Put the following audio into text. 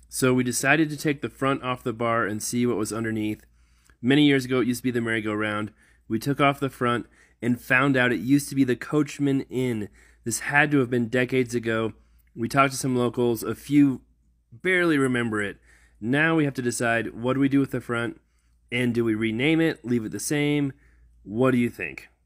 So we decided to take the front off the bar and see what was underneath. Many years ago, it used to be the merry-go-round. We took off the front and found out it used to be the Coachman Inn. This had to have been decades ago. We talked to some locals. A few barely remember it. Now we have to decide, what do we do with the front? And do we rename it, leave it the same? What do you think?